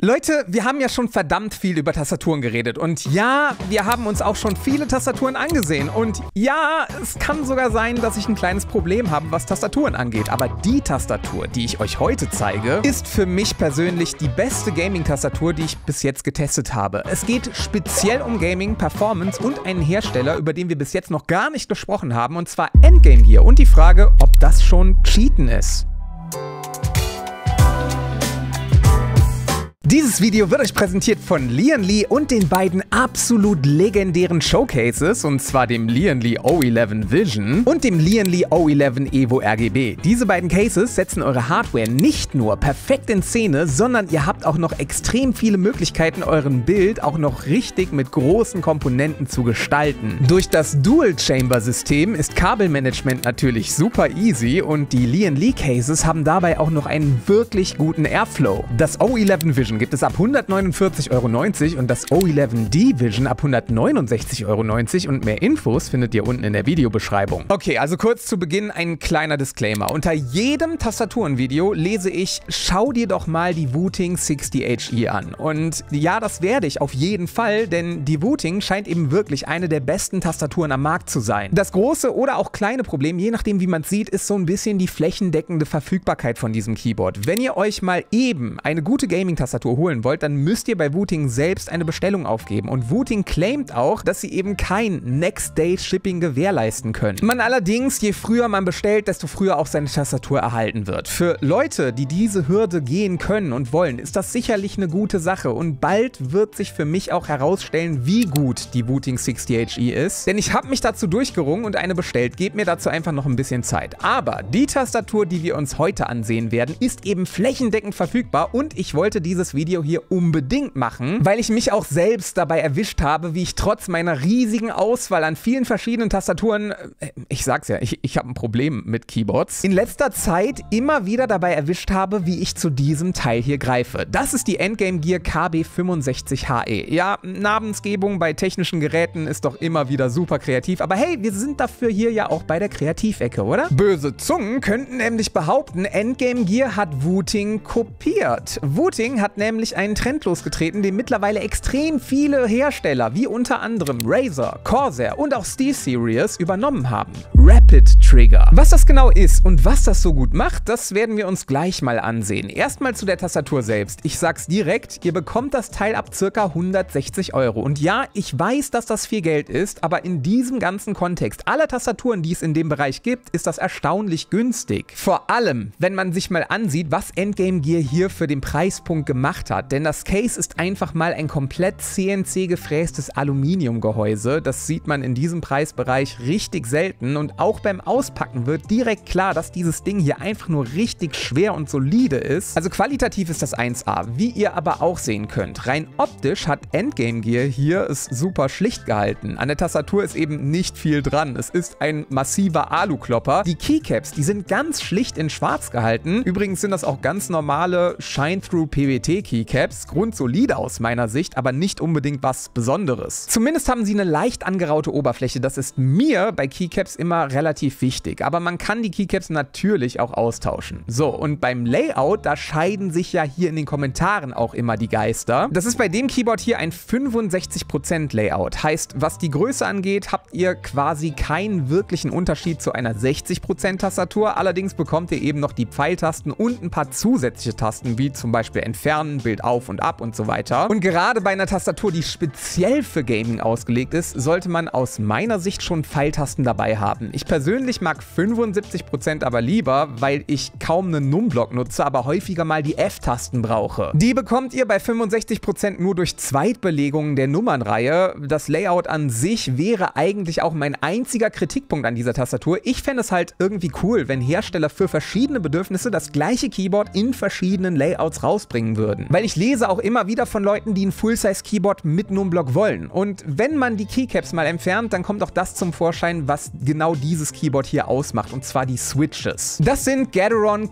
Leute, wir haben ja schon verdammt viel über Tastaturen geredet und ja, wir haben uns auch schon viele Tastaturen angesehen und ja, es kann sogar sein, dass ich ein kleines Problem habe, was Tastaturen angeht, aber die Tastatur, die ich euch heute zeige, ist für mich persönlich die beste Gaming-Tastatur, die ich bis jetzt getestet habe. Es geht speziell um Gaming, Performance und einen Hersteller, über den wir bis jetzt noch gar nicht gesprochen haben, und zwar Endgame Gear, und die Frage, ob das schon Cheaten ist. Dieses Video wird euch präsentiert von Lian und den beiden absolut legendären Showcases, und zwar dem Lian O11 Vision und dem Lian O11 Evo RGB. Diese beiden Cases setzen eure Hardware nicht nur perfekt in Szene, sondern ihr habt auch noch extrem viele Möglichkeiten, euren Bild auch noch richtig mit großen Komponenten zu gestalten. Durch das Dual-Chamber-System ist Kabelmanagement natürlich super easy und die Lian Cases haben dabei auch noch einen wirklich guten Airflow. Das O11 Vision gibt es ab 149,90 € und das O11D Vision ab 169,90 € und mehr Infos findet ihr unten in der Videobeschreibung. Okay, also kurz zu Beginn ein kleiner Disclaimer. Unter jedem Tastaturenvideo lese ich, schau dir doch mal die Wooting 60HE an. Und ja, das werde ich auf jeden Fall, denn die Wooting scheint eben wirklich eine der besten Tastaturen am Markt zu sein. Das große oder auch kleine Problem, je nachdem wie man es sieht, ist so ein bisschen die flächendeckende Verfügbarkeit von diesem Keyboard. Wenn ihr euch mal eben eine gute Gaming-Tastatur holen wollt, dann müsst ihr bei Wooting selbst eine Bestellung aufgeben. Und Wooting claimt auch, dass sie eben kein Next-Day-Shipping gewährleisten können. Man allerdings, je früher man bestellt, desto früher auch seine Tastatur erhalten wird. Für Leute, die diese Hürde gehen können und wollen, ist das sicherlich eine gute Sache. Und bald wird sich für mich auch herausstellen, wie gut die Wooting 60HE ist. Denn ich habe mich dazu durchgerungen und eine bestellt. Gebt mir dazu einfach noch ein bisschen Zeit. Aber die Tastatur, die wir uns heute ansehen werden, ist eben flächendeckend verfügbar und ich wollte dieses Video hier unbedingt machen, weil ich mich auch selbst dabei erwischt habe, wie ich trotz meiner riesigen Auswahl an vielen verschiedenen Tastaturen, ich sag's ja, ich habe ein Problem mit Keyboards, in letzter Zeit immer wieder dabei erwischt habe, wie ich zu diesem Teil hier greife. Das ist die Endgame Gear KB65HE. Ja, Namensgebung bei technischen Geräten ist doch immer wieder super kreativ, aber hey, wir sind dafür hier ja auch bei der Kreativecke, oder? Böse Zungen könnten nämlich behaupten, Endgame Gear hat Wooting kopiert. Wooting hat nämlich einen Trend losgetreten, den mittlerweile extrem viele Hersteller, wie unter anderem Razer, Corsair und auch SteelSeries übernommen haben. Rapid Trigger. Was das genau ist und was das so gut macht, das werden wir uns gleich mal ansehen. Erstmal zu der Tastatur selbst. Ich sag's direkt, ihr bekommt das Teil ab ca. 160 €. Und ja, ich weiß, dass das viel Geld ist, aber in diesem ganzen Kontext aller Tastaturen, die es in dem Bereich gibt, ist das erstaunlich günstig. Vor allem, wenn man sich mal ansieht, was Endgame Gear hier für den Preispunkt gemacht hat. Denn das Case ist einfach mal ein komplett CNC gefrästes Aluminiumgehäuse. Das sieht man in diesem Preisbereich richtig selten und auch beim Auspacken wird direkt klar, dass dieses Ding hier einfach nur richtig schwer und solide ist. Also qualitativ ist das 1A, wie ihr aber auch sehen könnt. Rein optisch hat Endgame Gear hier es super schlicht gehalten. An der Tastatur ist eben nicht viel dran. Es ist ein massiver Aluklopper. Die Keycaps, die sind ganz schlicht in schwarz gehalten. Übrigens sind das auch ganz normale Shine-Through PWT Keycaps. Grundsolide aus meiner Sicht, aber nicht unbedingt was Besonderes. Zumindest haben sie eine leicht angeraute Oberfläche. Das ist mir bei Keycaps immer relativ wichtig. Aber man kann die Keycaps natürlich auch austauschen. So, und beim Layout, da scheiden sich ja hier in den Kommentaren auch immer die Geister. Das ist bei dem Keyboard hier ein 65% Layout. Heißt, was die Größe angeht, habt ihr quasi keinen wirklichen Unterschied zu einer 60% Tastatur. Allerdings bekommt ihr eben noch die Pfeiltasten und ein paar zusätzliche Tasten, wie zum Beispiel Entfernen, Bild auf und ab und so weiter. Und gerade bei einer Tastatur, die speziell für Gaming ausgelegt ist, sollte man aus meiner Sicht schon Pfeiltasten dabei haben. Ich persönlich mag 75% aber lieber, weil ich kaum einen Numblock nutze, aber häufiger mal die F-Tasten brauche. Die bekommt ihr bei 65% nur durch Zweitbelegungen der Nummernreihe. Das Layout an sich wäre eigentlich auch mein einziger Kritikpunkt an dieser Tastatur. Ich fände es halt irgendwie cool, wenn Hersteller für verschiedene Bedürfnisse das gleiche Keyboard in verschiedenen Layouts rausbringen würden. Weil ich lese auch immer wieder von Leuten, die ein Full-Size-Keyboard mit Numblock wollen. Und wenn man die Keycaps mal entfernt, dann kommt auch das zum Vorschein, was genau dieses Keyboard hier ausmacht, und zwar die Switches. Das sind Gateron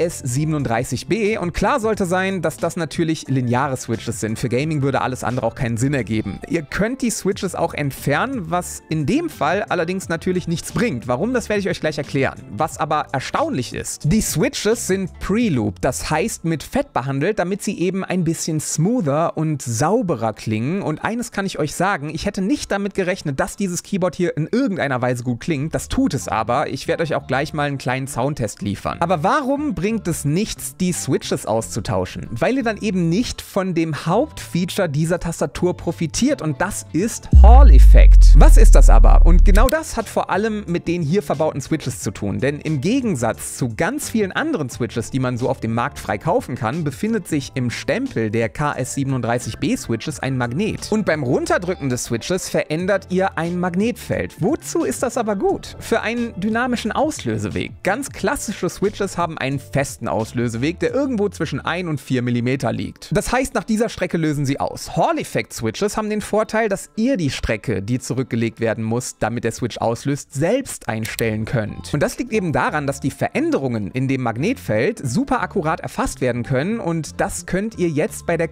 KS37B und klar sollte sein, dass das natürlich lineare Switches sind. Für Gaming würde alles andere auch keinen Sinn ergeben. Ihr könnt die Switches auch entfernen, was in dem Fall allerdings natürlich nichts bringt. Warum, das werde ich euch gleich erklären. Was aber erstaunlich ist, die Switches sind Pre-Loop, das heißt mit Fett behandelt, damit sie eben ein bisschen smoother und sauberer klingen. Und eines kann ich euch sagen, ich hätte nicht damit gerechnet, dass dieses Keyboard hier in irgendeiner Weise gut klingt. Das tut es aber. Ich werde euch auch gleich mal einen kleinen Soundtest liefern. Aber warum bringt es nichts, die Switches auszutauschen? Weil ihr dann eben nicht von dem Hauptfeature dieser Tastatur profitiert und das ist Hall-Effekt. Was ist das aber? Und genau das hat vor allem mit den hier verbauten Switches zu tun, denn im Gegensatz zu ganz vielen anderen Switches, die man so auf dem Markt frei kaufen kann, befindet sich im Stempel der KS37B Switches ein Magnet. Und beim Runterdrücken des Switches verändert ihr ein Magnetfeld. Wozu ist das aber gut? Für einen dynamischen Auslöseweg. Ganz klassische Switches haben einen festen Auslöseweg, der irgendwo zwischen 1 und 4 mm liegt. Das heißt, nach dieser Strecke lösen sie aus. Hall-Effekt-Switches haben den Vorteil, dass ihr die Strecke, die zurückgelegt werden muss, damit der Switch auslöst, selbst einstellen könnt. Und das liegt eben daran, dass die Veränderungen in dem Magnetfeld super akkurat erfasst werden können und das könnt ihr jetzt bei der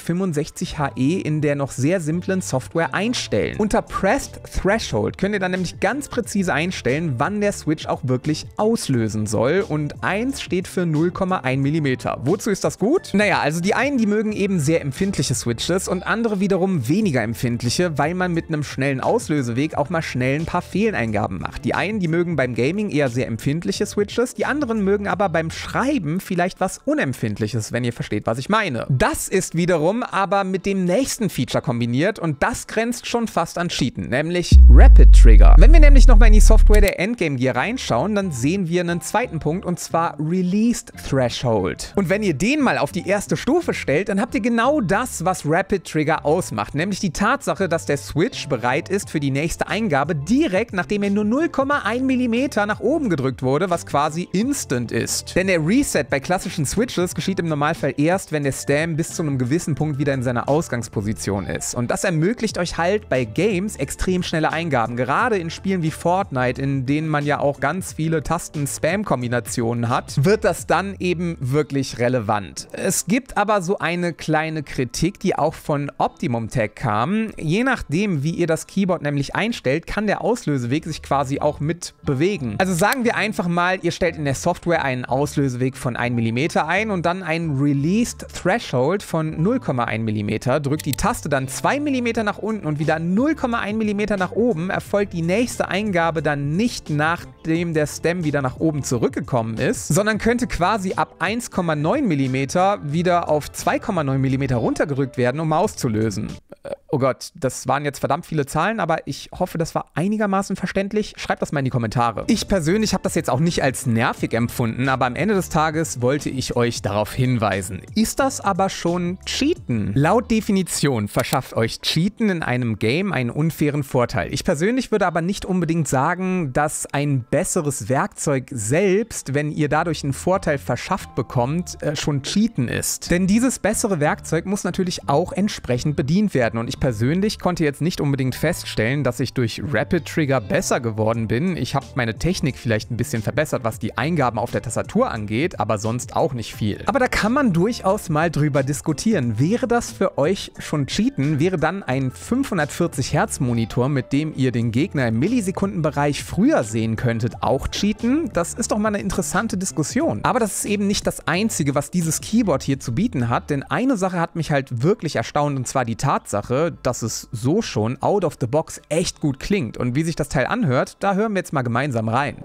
KB65HE in der noch sehr simplen Software einstellen. Unter Pressed Threshold könnt ihr dann nämlich ganz präzise einstellen, wann der Switch auch wirklich auslösen soll und 1 steht für 0,1 mm. Wozu ist das gut? Naja, also die einen, die mögen eben sehr empfindliche Switches und andere wiederum weniger empfindliche, weil man mit einem schnellen Auslöseweg auch mal schnell ein paar Fehleingaben macht. Die einen, die mögen beim Gaming eher sehr empfindliche Switches, die anderen mögen aber beim Schreiben vielleicht was Unempfindliches, wenn ihr versteht, was ich meine. Das ist wiederum aber mit dem nächsten Feature kombiniert und das grenzt schon fast an Cheaten, nämlich Rapid Trigger. Wenn wir nämlich nochmal in die Software der Endgame Gear reinschauen, dann sehen wir einen zweiten Punkt und zwar Released Threshold. Und wenn ihr den mal auf die erste Stufe stellt, dann habt ihr genau das, was Rapid Trigger ausmacht, nämlich die Tatsache, dass der Switch bereit ist für die nächste Eingabe direkt, nachdem er nur 0,1 mm nach oben gedrückt wurde, was quasi instant ist. Denn der Reset bei klassischen Switches geschieht im Normalfall erst, wenn der Stem bis zu einem gewissen Punkt wieder in seiner Ausgangsposition ist. Und das ermöglicht euch halt bei Games extrem schnelle Eingaben, gerade in Spielen wie Fortnite, in denen man ja auch ganz viele Tasten-Spam-Kombinationen hat, wird das dann eben wirklich relevant. Es gibt aber so eine kleine Kritik, die auch von Optimum Tech kam. Je nachdem, wie ihr das Keyboard nämlich einstellt, kann der Auslöseweg sich quasi auch mit bewegen. Also sagen wir einfach mal, ihr stellt in der Software einen Auslöseweg von 1 mm ein und dann einen Released Threshold von 0,1 mm, drückt die Taste dann 2 mm nach unten und wieder 0,1 mm nach oben, erfolgt die nächste Eingabe dann nicht nachdem der Stem wieder nach oben zurückgekommen ist, sondern könnte quasi ab 1,9 mm wieder auf 2,9 mm runtergedrückt werden, um auszulösen. Oh Gott, das waren jetzt verdammt viele Zahlen, aber ich hoffe, das war einigermaßen verständlich. Schreibt das mal in die Kommentare. Ich persönlich habe das jetzt auch nicht als nervig empfunden, aber am Ende des Tages wollte ich euch darauf hinweisen. Ist das aber schon Cheaten? Laut Definition verschafft euch Cheaten in einem Game einen unfairen Vorteil. Ich persönlich würde aber nicht unbedingt sagen, dass ein besseres Werkzeug selbst, wenn ihr dadurch einen Vorteil verschafft bekommt, schon Cheaten ist. Denn dieses bessere Werkzeug muss natürlich auch entsprechend bedient werden und ich persönlich konnte jetzt nicht unbedingt feststellen, dass ich durch Rapid Trigger besser geworden bin. Ich habe meine Technik vielleicht ein bisschen verbessert, was die Eingaben auf der Tastatur angeht, aber sonst auch nicht viel. Aber da kann man durchaus mal drüber diskutieren. Wäre das für euch schon Cheaten? Wäre dann ein 540 Hertz Monitor, mit dem ihr den Gegner im Millisekundenbereich früher sehen könntet, auch Cheaten? Das ist doch mal eine interessante Diskussion. Aber das ist eben nicht das Einzige, was dieses Keyboard hier zu bieten hat, denn eine Sache hat mich halt wirklich erstaunt und zwar die Tatsache, dass es so schon out of the box echt gut klingt. Und wie sich das Teil anhört, da hören wir jetzt mal gemeinsam rein.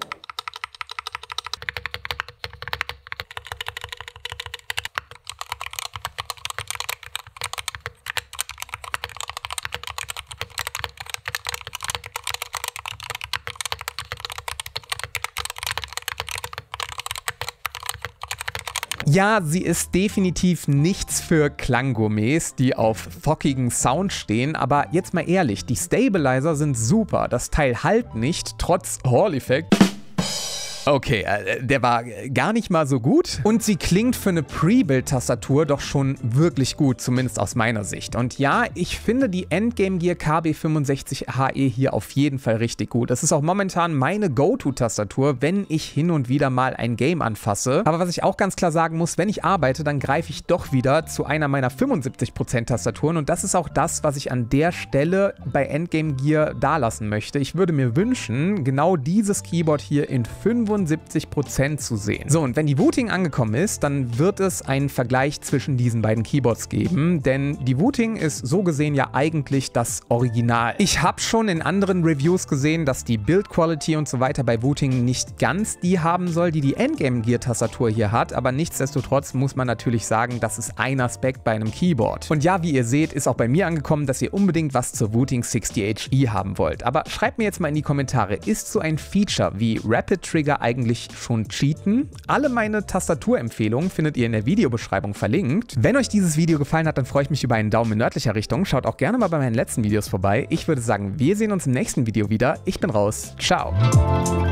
Ja, sie ist definitiv nichts für Klanggourmets, die auf thockigen Sound stehen, aber jetzt mal ehrlich, die Stabilizer sind super, das Teil halt nicht, trotz Hall-Effekt. Okay, der war gar nicht mal so gut. Und sie klingt für eine Pre-Build-Tastatur doch schon wirklich gut, zumindest aus meiner Sicht. Und ja, ich finde die Endgame Gear KB65HE hier auf jeden Fall richtig gut. Das ist auch momentan meine Go-To-Tastatur, wenn ich hin und wieder mal ein Game anfasse. Aber was ich auch ganz klar sagen muss, wenn ich arbeite, dann greife ich doch wieder zu einer meiner 75% Tastaturen. Und das ist auch das, was ich an der Stelle bei Endgame Gear dalassen möchte. Ich würde mir wünschen, genau dieses Keyboard hier in 75% 74% zu sehen. So, und wenn die Wooting angekommen ist, dann wird es einen Vergleich zwischen diesen beiden Keyboards geben, denn die Wooting ist so gesehen ja eigentlich das Original. Ich habe schon in anderen Reviews gesehen, dass die Build Quality und so weiter bei Wooting nicht ganz die haben soll, die die Endgame Gear Tastatur hier hat, aber nichtsdestotrotz muss man natürlich sagen, das ist ein Aspekt bei einem Keyboard. Und ja, wie ihr seht, ist auch bei mir angekommen, dass ihr unbedingt was zur Wooting 60HE haben wollt. Aber schreibt mir jetzt mal in die Kommentare, ist so ein Feature wie Rapid Trigger eigentlich schon Cheaten? Alle meine Tastaturempfehlungen findet ihr in der Videobeschreibung verlinkt. Wenn euch dieses Video gefallen hat, dann freue ich mich über einen Daumen in nördlicher Richtung. Schaut auch gerne mal bei meinen letzten Videos vorbei. Ich würde sagen, wir sehen uns im nächsten Video wieder. Ich bin raus. Ciao.